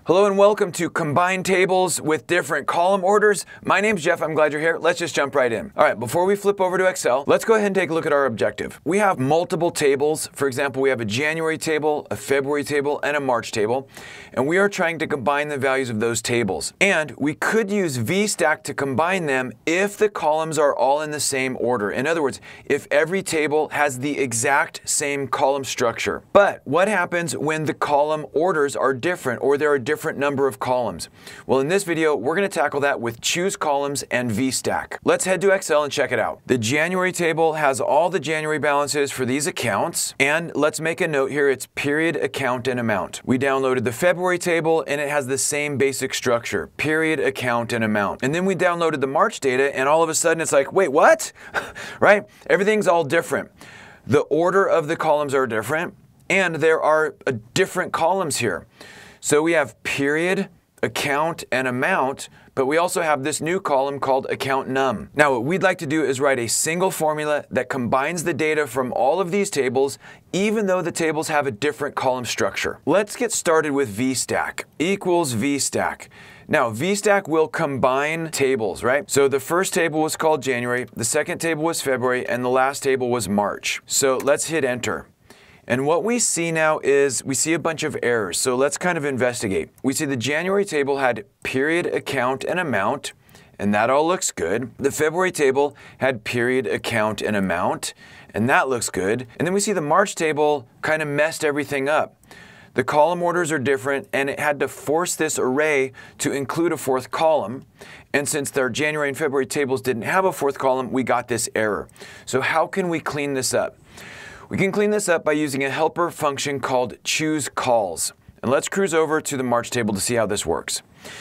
Hello and welcome to Combined Tables with Different Column Orders. My name's Jeff, I'm glad you're here. Let's just jump right in. All right, before we flip over to Excel, let's go ahead and take a look at our objective. We have multiple tables. For example, we have a January table, a February table, and a March table. And we are trying to combine the values of those tables. And we could use VSTACK to combine them if the columns are all in the same order. In other words, if every table has the exact same column structure. But what happens when the column orders are different or there are different number of columns? Well, in this video, we're going to tackle that with CHOOSECOLS and VSTACK. Let's head to Excel and check it out. The January table has all the January balances for these accounts. And let's make a note here, it's period, account, and amount. We downloaded the February table and it has the same basic structure, period, account, and amount. And then we downloaded the March data and all of a sudden it's like, wait, what? Right? Everything's all different. The order of the columns are different and there are different columns here. So we have period, account, and amount, but we also have this new column called account num. Now what we'd like to do is write a single formula that combines the data from all of these tables, even though the tables have a different column structure. Let's get started with VSTACK equals VSTACK. Now, VSTACK will combine tables, right? So the first table was called January, the second table was February, and the last table was March. So let's hit enter. And what we see now is we see a bunch of errors. So let's kind of investigate. We see the January table had period, account, and amount, and that all looks good. The February table had period, account, and amount, and that looks good. And then we see the March table kind of messed everything up. The column orders are different, and it had to force this array to include a fourth column. And since their January and February tables didn't have a fourth column, we got this error. So how can we clean this up? We can clean this up by using a helper function called CHOOSECOLS. And let's cruise over to the March table to see how this works.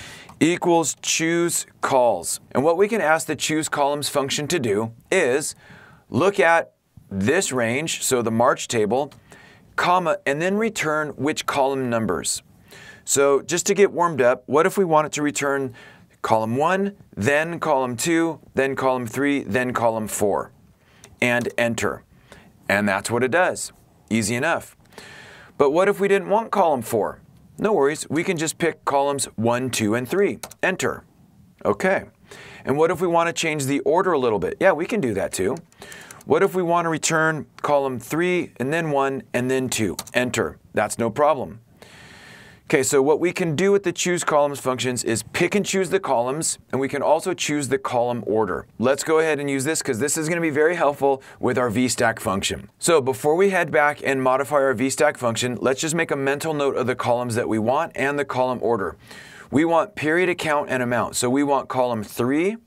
Equals CHOOSECOLS. And what we can ask the CHOOSECOLUMNS function to do is look at this range, so the March table, comma, and then return which column numbers. So just to get warmed up, what if we wanted to return column 1, then column 2, then column 3, then column 4, and enter. And that's what it does. Easy enough. But what if we didn't want column 4? No worries, we can just pick columns 1, 2, and 3. Enter. Okay. And what if we want to change the order a little bit? Yeah, we can do that too. What if we want to return column 3, and then 1, and then 2? Enter. That's no problem. Okay, so what we can do with the CHOOSECOLUMNS functions is pick and choose the columns, and we can also choose the column order. Let's go ahead and use this because this is going to be very helpful with our VSTACK function. So before we head back and modify our VSTACK function, let's just make a mental note of the columns that we want and the column order. We want period, account, and amount. So we want column 3,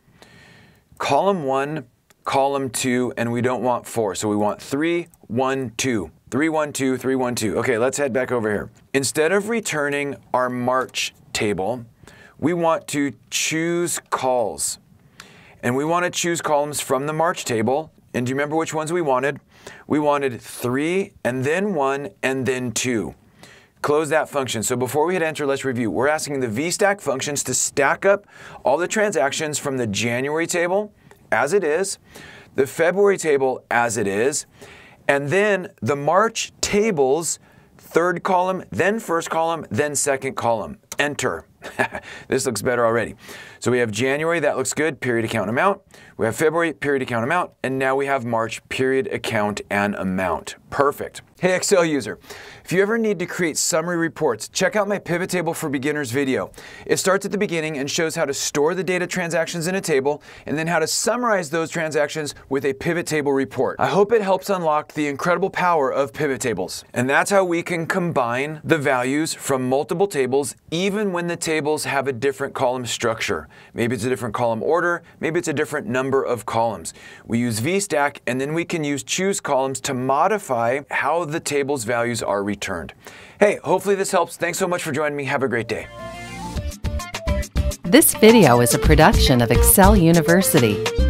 column 1, column 2, and we don't want 4. So we want 3, 1, 2. 3, 1, 2, 3, 1, 2. Okay, let's head back over here. Instead of returning our March table, we want to choose calls. And we want to choose columns from the March table. And do you remember which ones we wanted? We wanted 3, and then 1, and then 2. Close that function. So before we hit enter, let's review. We're asking the VSTACK functions to stack up all the transactions from the January table as it is, the February table as it is, and then the March table's third column, then first column, then second column. Enter. This looks better already. So we have January, that looks good, period, account, amount. We have February, period, account, amount. And now we have March, period, account, and amount. Perfect. Hey Excel user, if you ever need to create summary reports, check out my Pivot Table for Beginners video. It starts at the beginning and shows how to store the data transactions in a table and then how to summarize those transactions with a pivot table report. I hope it helps unlock the incredible power of pivot tables. And that's how we can combine the values from multiple tables even when the tables have a different column structure. Maybe it's a different column order, maybe it's a different number of columns. We use VSTACK and then we can use CHOOSECOLUMNS to modify how the table's values are returned. Hey, hopefully this helps. Thanks so much for joining me. Have a great day. This video is a production of Excel University.